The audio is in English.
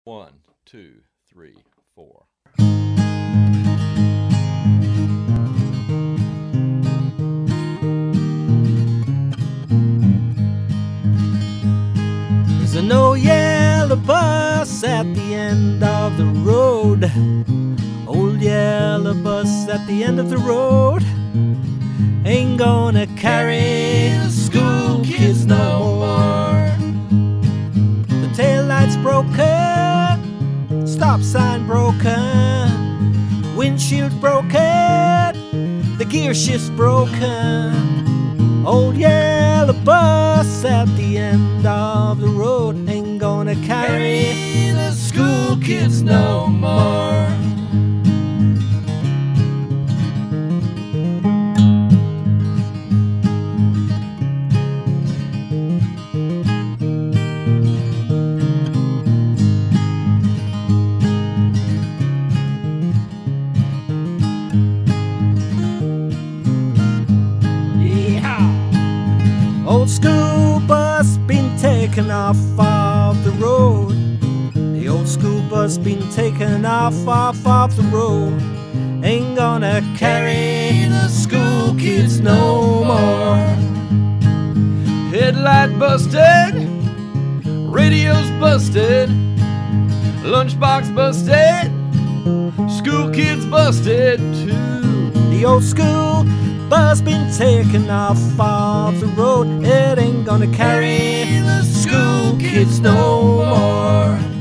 1, 2, 3, 4. There's an old yellow bus at the end of the road. Old yellow bus at the end of the road ain't gonna carry the school kids no more. The taillight's broken, stop sign broken, windshield's broken, the gear shift's broken. Old yellow bus at the end of the road ain't gonna carry the school kids no more. Old school bus been taken off of the road. The old school bus been taken off of the road ain't gonna carry the school kids no more. Headlight busted, radio's busted, lunchbox busted, school kids busted too. The old school bus been taken off of the road, it ain't gonna carry the school kids no more.